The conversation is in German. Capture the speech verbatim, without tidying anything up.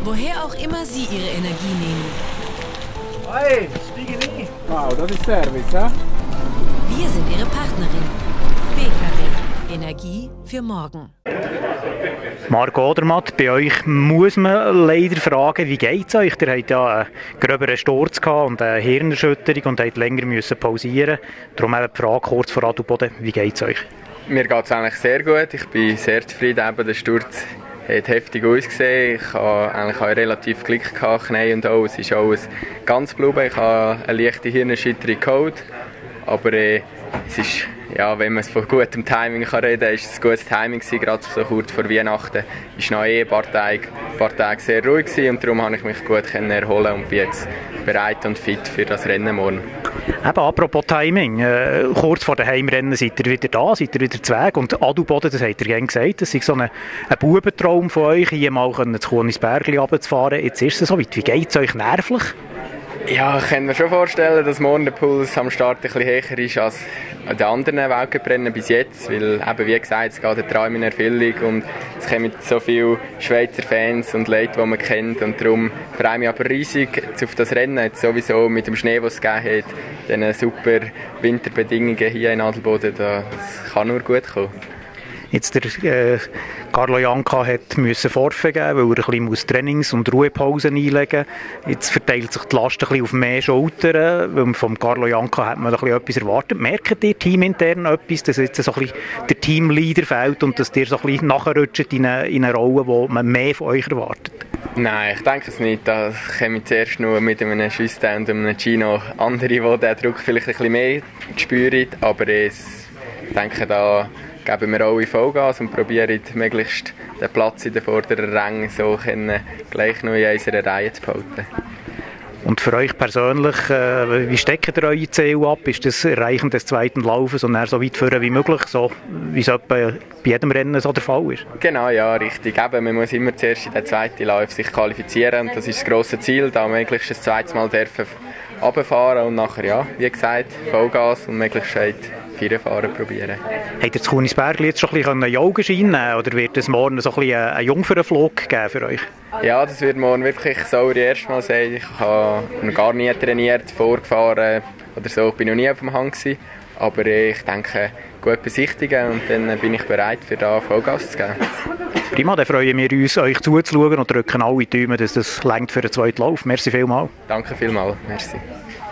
Woher auch immer Sie Ihre Energie nehmen. Hey, stiege nie! Wow, das ist Service, ja? Wir sind Ihre Partnerin. B K W. Energie für morgen. Marco Odermatt, bei euch muss man leider fragen, wie geht es euch? Ihr hattet ja einen gröberen Sturz und eine Hirnerschütterung und habt länger müssen pausieren. Darum eben die Frage kurz vor Adelboden, wie geht es euch? Mir geht es eigentlich sehr gut. Ich bin sehr zufrieden. Eben, der Sturz hat heftig ausgesehen. Ich habe eigentlich auch relativ Glück gehabt, Knie und auch. Es ist alles ganz geblieben. Ich habe eine leichte Hirnerschütterung geholt. Aber äh, es ist, ja, wenn man es von gutem Timing kann reden kann, ist es ein gutes Timing gewesen, gerade so kurz vor Weihnachten. Es war noch eh ein paar Tage, ein paar Tage sehr ruhig gewesen, und darum konnte ich mich gut erholen und bin jetzt bereit und fit für das Rennen morgen. Eben, apropos Timing, äh, kurz vor dem Heimrennen seid ihr wieder da, seid ihr wieder zu Weg, und Adelboden, das habt ihr gerne gesagt, das ist so ein, ein Bubentraum von euch, hier mal zu Kunisbergli runterzufahren. Jetzt ist es so weit. Wie geht es euch nervlich? Ja, ich kann mir schon vorstellen, dass morgen der Puls am Start ein bisschen höher ist als an den anderen Weltcuprennen bis jetzt, weil eben, wie gesagt, es geht der Traum in Erfüllung und es kommen so viele Schweizer Fans und Leute, die man kennt, und darum freue ich mich aber riesig auf das Rennen, jetzt sowieso mit dem Schnee, den es gegeben hat, diesen super Winterbedingungen hier in Adelboden, das kann nur gut kommen. Jetzt der äh, Carlo Janka hat müssen Forfen geben, weil er ein bisschen Trainings- und Ruhepausen einlegen muss. Jetzt verteilt sich die Last ein bisschen auf mehr Schultern, weil vom Carlo Janka hat man ein bisschen etwas erwartet. Merkt ihr teamintern etwas, dass jetzt so ein bisschen der Teamleader fehlt und dass ihr so ein bisschen nachrutscht in eine, in eine Rolle, wo man mehr von euch erwartet? Nein, ich denke es nicht. Da kommen zuerst nur mit einem Justin und einem Gino andere, die diesen Druck vielleicht ein bisschen mehr spüren, aber ich denke, da geben wir alle Vollgas und probieren möglichst den Platz in den vorderen Rängen so können, gleich noch in unserer Reihe zu behalten. Und für euch persönlich, äh, wie steckt ihr eure Ziele ab? Ist das Erreichen des zweiten Laufes und dann so weit führen wie möglich, so wie es bei jedem Rennen so der Fall ist? Genau, ja, richtig. Eben, man muss immer zuerst in den zweiten Lauf sich qualifizieren, und das ist das grosse Ziel, da möglichst das zweite Mal dürfen runterfahren und nachher, ja, wie gesagt, Vollgas und möglichst Viererfahren probieren. Habt ihr zu Kunisbergli jetzt schon ein bisschen Yogaschein nehmen, oder wird es morgen so ein bisschen einen Jungfernflug geben für euch? Ja, das wird morgen wirklich so das erste Mal sein. Ich habe noch gar nie trainiert, vorgefahren oder so. Ich war noch nie auf dem Hang gewesen. Aber ich denke, gut besichtigen und dann bin ich bereit, für da Vollgas zu geben. Prima, dann freuen wir uns, euch zuzuschauen und drücken alle die Daumen, dass das reicht für den zweiten Lauf. Merci vielmals. Danke vielmals. Merci.